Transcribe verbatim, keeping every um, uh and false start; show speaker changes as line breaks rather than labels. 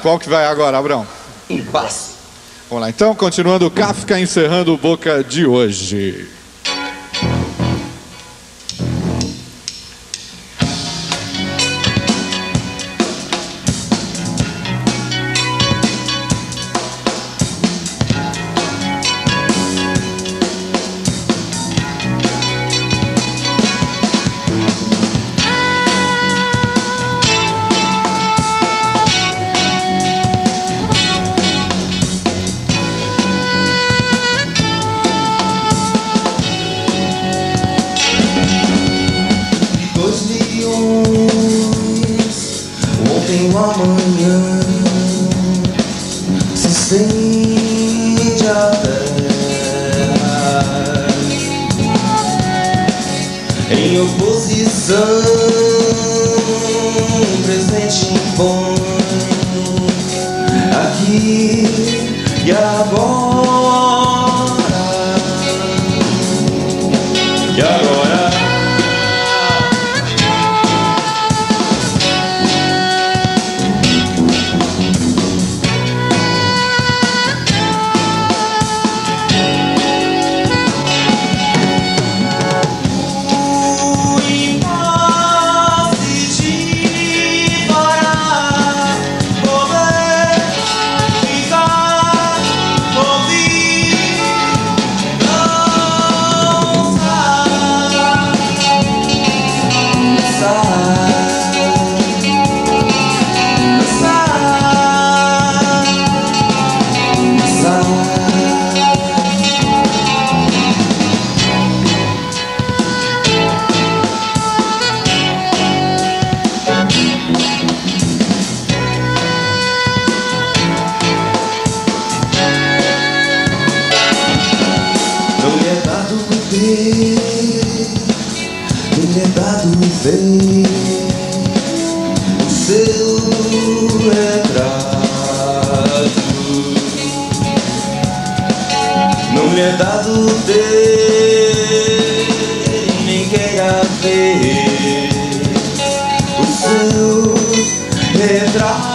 Qual que vai agora, Abrão?
Impasse.
Vamos lá, então, continuando o Kafka, encerrando o Boca de hoje.
Ontem o amanhã se estende a terra em oposição, presente impõe aqui e agora, e agora. Não me é dado ver o seu retrato, não me é dado ter, nem queira ver o seu retrato.